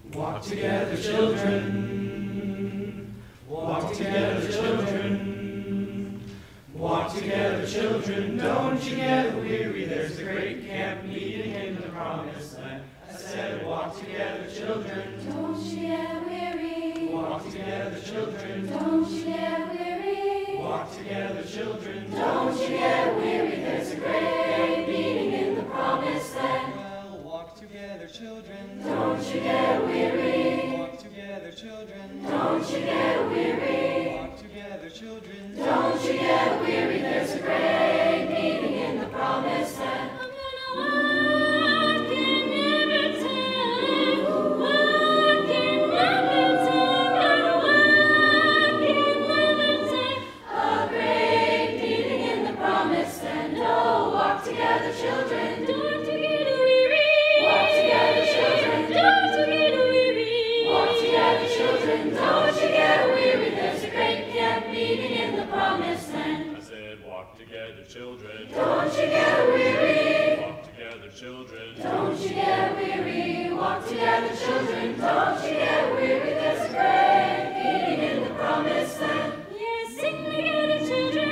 Walk together, children. Walk together, children. Walk together, children. Don't you get weary. There's a great camp meeting in the promised land. I said, walk together, children. Don't you get weary. Walk together, children. Don't you get weary. Walk together, children. Don't you get weary. There's a great meeting in the promised land. Well, walk together, children. Don't you get weary. Walk together, children. Don't you get weary. Walk together, children. Don't you get weary. There's a great meeting in the promised land. I'm gonna walk and never tire. Walk and never tire. Walk and never tire. A great meeting in the promised land. Oh, walk together, children. Don't you get weary. Walk together, children. Don't you get weary. Walk together, children. Don't you get weary. There's a great camp meeting in the promised land. I said, walk together, children. Don't you get weary. Walk together, children. Don't you get weary. Walk together, children. Don't you get weary. There's a great meeting in the promised land. Yes, sing together, children.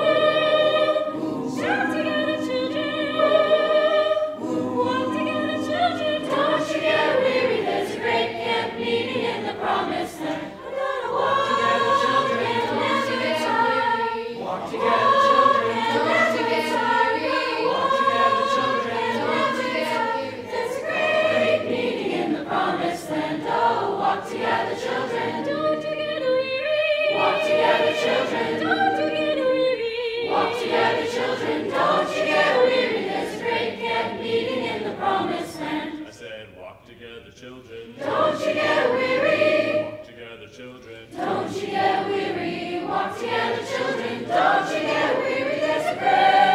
Shout together, children. Walk together, children. Don't you get weary. There's a great camp meeting in the promised land. We're gonna walk together, children. Don't you get tired. Walk together, children. Don't you get tired. Walk together, children. Don't you get tired. There's a great meeting in the promised land. Oh, walk together, children. Don't you get weary. Walk together, children. Don't you get weary. Walk together, children. Don't you get weary. There's a great camp meeting in the promised land. I said, walk together, children. Don't you get weary. Walk together, children. Don't you get weary. Walk together, children. Don't you get weary. There's a great